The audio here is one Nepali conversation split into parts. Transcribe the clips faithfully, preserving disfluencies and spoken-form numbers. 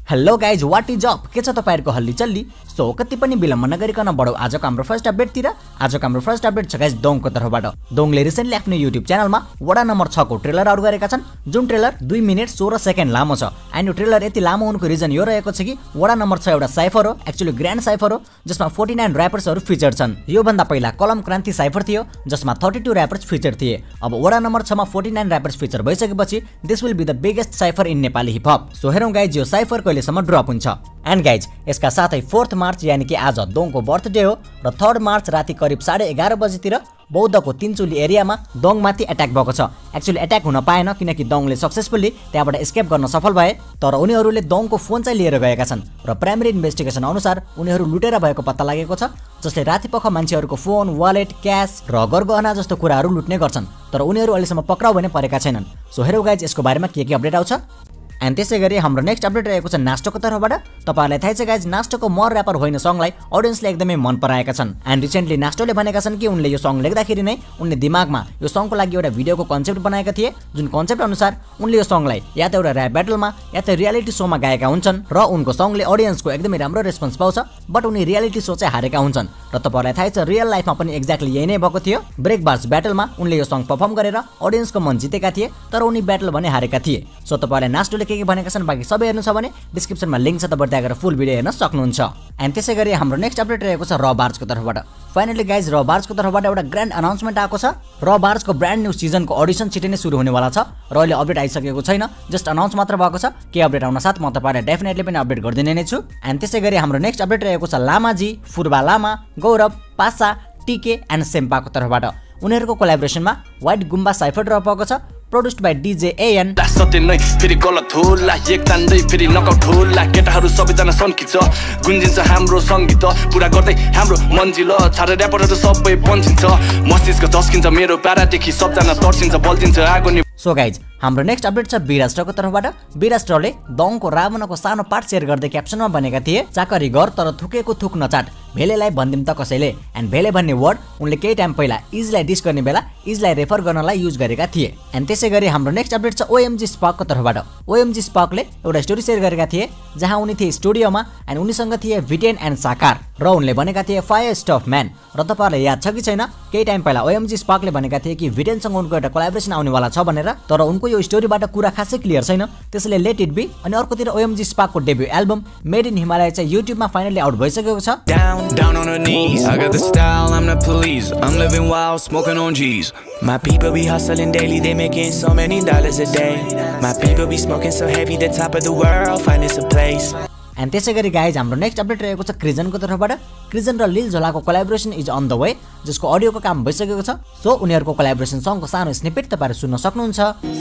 Hello guys what is up के छ तपाईहरुको हल्ली चल्ली सो कति पनि विलम्ब नगरिकन बढौ आजको हाम्रो फर्स्ट अपडेट तिर आजको हाम्रो फर्स्ट अपडेट छ गाइज दोङको तर्फबाट दोङले रिसेन्टली आफ्नो युट्युब च्यानलमा वडा नम्बर छ को ट्रेलर आउट गरेका छन् जुन ट्रेलर दुई मिनेट सोह्र सेकेन्ड लामो छ एन्ड यो ट्रेलर यति लामो हुनुको रिजन यो रहेको छ कि वडा नम्बर छ एउटा साइफर हो एक्चुअली ग्रान्ड साइफर हो जसमा उनचास र्यापर्सहरु फिचर छन् यो भन्दा पहिला कलम क्रान्ति साइफर थियो जसमा बत्तीस र्यापर्स फिचर थिए अब वडा नम्बर छ मा उनचास र्यापर्स फिचर भइसकेपछि this will be the biggest cypher in Nepali hip hop so हेरौं गाइज यो साइफर कहिलेसम्म ड्रप हुन्छ एन्ड गाइज यसका साथै फोर्थ मार्च यानी कि आज दोङको बर्थडे हो र थर्ड मार्च राति करिब साढे एघार बजेतिर बौद्धको तिनचुली एरियामा दोङमाथि एट्याक भएको छ एक्चुअली एट्याक हुन पाएन किनकि दोङले सक्सेसफुली त्यहाँबाट एस्केप गर्न सफल भए तर उनीहरूले दोङको फोन चाहिँ लिएर गएका छन् र प्राइमरी इन्भेस्टिगेसन अनुसार उनीहरू लुटेर भएको पत्ता लागेको छ जसले रातिपख मान्छेहरूको फोन वालेट क्याश र गरगहना जस्तो कुराहरू लुट्ने गर्छन् तर उनीहरू अहिलेसम्म पक्राउ भने परेका छैनन् सो हेरौ गाइज यसको बारेमा के के अपडेट आउँछ एन्ड त्यसैगरी हाम्रो नेक्स्ट अपडेट रहेको छ नास्टोको तर्फबाट तपाईहरुलाई थाहै छ गाइज नास्टोको म र्यापर होइन सङलाई ऑडियन्सले एकदमै मन पराएका छन् एन्ड रिसेन्टली नास्टोले भनेका छन् कि उनले यो सङ लेख्दाखेरि नै उनले दिमागमा यो सङको लागि एउटा भिडियोको कन्सेप्ट बनाएका थिए जुन कन्सेप्ट अनुसार उनले यो सङलाई या त एउटा र्याप ब्याटलमा या त रियालिटी शोमा गाएका हुन्छन् र उनको सङले ऑडियन्सको एकदमै राम्रो रेस्पोन्स पाउँछ बट उनी रियालिटी शो चाहिँ हारेका हुन्छन् र तपाईहरुलाई थाहै छ रियल लाइफमा पनि एक्ज्याक्टली यही नै भएको थियो ब्रेक बार्स ब्याटलमा उनले यो सङ परफर्म गरेर ऑडियन्सको मन जितेका थिए तर उनी ब्याटल भने हारेका थिए सो तपाईहरुलाई नास्टोले के के भनेका छन् बाकी सबै हेर्नु छ भने डिस्क्रिप्सनमा लिंक छ तपाईहरु त्यहाँ गएर फुल भिडियो हेर्न सक्नुहुन्छ एन्ड त्यसैगरी हाम्रो नेक्स्ट अपडेट रहेको छ र बार्जको तर्फबाट फाइनली गाइज र बार्जको तर्फबाट एउटा ग्रान्ड अनाउन्समेन्ट आएको छ र बार्जको ब्रान्ड न्यू सिजनको अडिसन छिटै नै सुरु हुनेवाला छ र अहिले अपडेट आइसकेको छैन जस्ट अनाउन्स मात्र भएको छ के अपडेट आउन साथ म तपाईहरुलाई डेफिनेटली पनि अपडेट गरिदिने नै छु एन्ड त्यसैगरी हाम्रो नेक्स्ट अपडेट रहेको छ लामाजी फुर्बा लामा गौरव पासा टीके एन्ड सेम्पाको तर्फबाट उनीहरुको कोल्याबोरेसनमा व्हाइट गुम्बा साइफर ड्रप भएको छ प्रोड्युस्ड बाइ डीजे एएन सत्य नै फेरि गलत होला एक तान्दै फेरि नकआउट होला केटाहरु सबैजना सन्किन्छ गुन्जिन्छ हाम्रो संगीत पुरा गर्दै हाम्रो मन्जिल छाडे र्यापरहरु सबै पन्छिन्छ मस्तिष्क झस्किन्छ मेरो प्यारादेखि सबजना तर्सिन्छ बल्दिन्छ आगो नि सो गाइज हाम्रो नेक्स्ट अपडेट छ बिरास्ट्रको तर्फबाट बिरास्ट्रले दङको रावणको सानो पार्ट शेयर गर्दै क्याप्सनमा भनेका थिए चाकरी गर तर थुकेको थुक नचाट भेलेलाई भन्दिम त कसैले एन्ड भेले भन्ने वर्ड उनले केही टाइम पहिला इजलाई डिस गर्ने बेला इजलाई रेफर गर्नलाई युज गरेका थिए एन्ड त्यसैगरी हाम्रो नेक्स्ट अपडेट छ ओएमजी स्पार्कको तर्फबाट ओएमजी स्पार्कले एउटा स्टोरी शेयर गरेका थिए जहाँ उनी थिए स्टुडियोमा एन्ड उनीसँग थिए भिटेन एन्ड साकार र उनले भनेका थिए फायर स्टफ म्यान र तपाईहरुलाई याद छ कि छैन केही टाइम पहिला ओएमजी स्पार्कले भनेका थिए कि भिटेनसँग उनको एउटा कोल्याबोरेसन आउनेवाला छ भनेर तर उनको यो स्टोरीबाट कुरा खासै क्लियर छैन त्यसैले लेट इट बी अनि अर्कोतिर ओएमजी स्पार्कको debut album made in Himalaya चाहिँ युट्युबमा फाइनली आउट भइसकेको छ Down on her knees, I got the style, I'm the police. I'm living wild, smoking on G's. My people be hustling daily, they making so many dollars a day. My people be smoking so heavy, the top of the world, find us a place. And त्यसैगरी गाइज हाम्रो नेक्स्ट अपडेट रहेको छ क्रिजनको तर्फबाट क्रिजन र लिल झोलाको collaboration is on the way जसको अडियोको काम भइसकेको छ सो उनीहरुको कोल्याबोरेसन सङको सानो स्निपेट तपाईहरु सुन्न सक्नुहुन्छ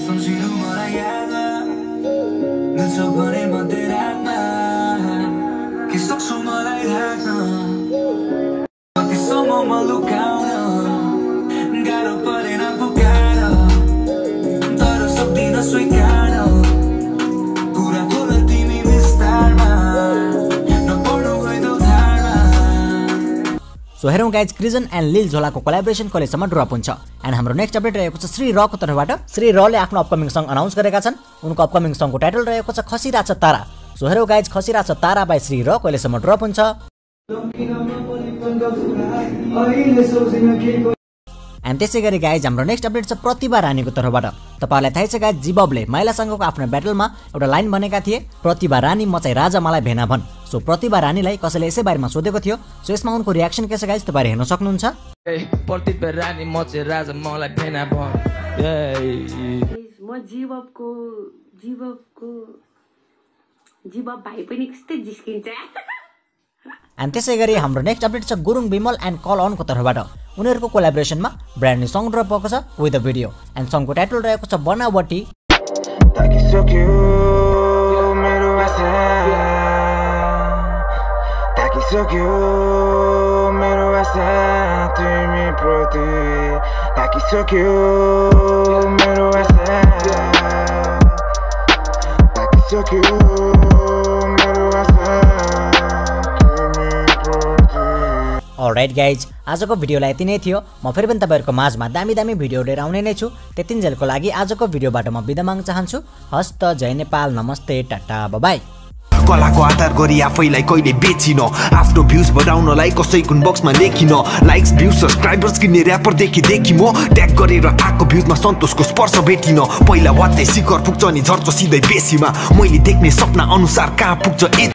सो हेरौं गाइज क्रिजन एन्ड लिल झोलाको कोल्याबोरेसन कहिलेसम्म ड्रप हुन्छ एन्ड हाम्रो नेक्स्ट अपडेट रहेको छ श्री रको तर्फबाट श्री रले आफ्नो अपकमिङ सङ अनाउन्स गरेका छन् उनको अपकमिङ सङको टाइटल रहेको छ खसिरा छ तारा सो हेरौं गाइज खसिरा छ तारा बाइ श्री र कहिलेसम्म ड्रप हुन्छ एन्ड त्यसैगरी गाइज हाम्रो नेक्स्ट अपडेट छ प्रतिभा रानीको तर्फबाट तपाईहरुलाई थाहै छ गाइज जिबबले माइलासँगको आफ्नो ब्याटलमा एउटा लाइन भनेका थिए प्रतिभा रानी म चाहिँ राजा मलाई भेना भन सो प्रतिभा रानीलाई कसैले यसै बारेमा सोधेको थियो सो यसमा उनको रियाक्सन के छ गाइज तपाईहरु हेर्न सक्नुहुन्छ प्रतिभा रानी म चाहिँ राजा मलाई भेना भन म जिबबको जिबबको जिबब भाइ पनि कस्तै जिस्किन्छ एन्ड त्यसैगरी हाम्रो नेक्स्ट अपडेट छ गुरुङ बिमल एन्ड कल अनको तर्फबाट उनीहरुको कोल्याबोरेसनमा ब्रान्ड न्यू सङ ड्रप भएको छ विथ अ भिडियो एन्ड सङको टाइटल रहेको छ बनावटी अलराइट गाइज आजको भिडियोलाई यति नै थियो म फेरि पनि तपाईहरुको माझमा दामी दामी भिडियो लिएर आउने नै छु त्यतिन्जेलको लागि आजको भिडियोबाट म बिदा माग्न चाहन्छु हस्त जय नेपाल नमस्ते टाटा बाइ बाइ कलाको आधार गरी आफैलाई कहिले बेचिन आफ्नो भ्युज बढाउनलाई कसैको बक्समा लेखिन लाइक्स भ्युज सब्सक्राइबर्स किन्ने ऱ्यापरदेखि देखि म ट्याग गरेर आएको भ्युजमा सन्तोषको स्पर्श भेटिन पहिला वात्तै शिखर पुग्छ नि झर्छ सिधै बेसीमा मैले देख्ने सपना अनुसार कहाँ पुग्छ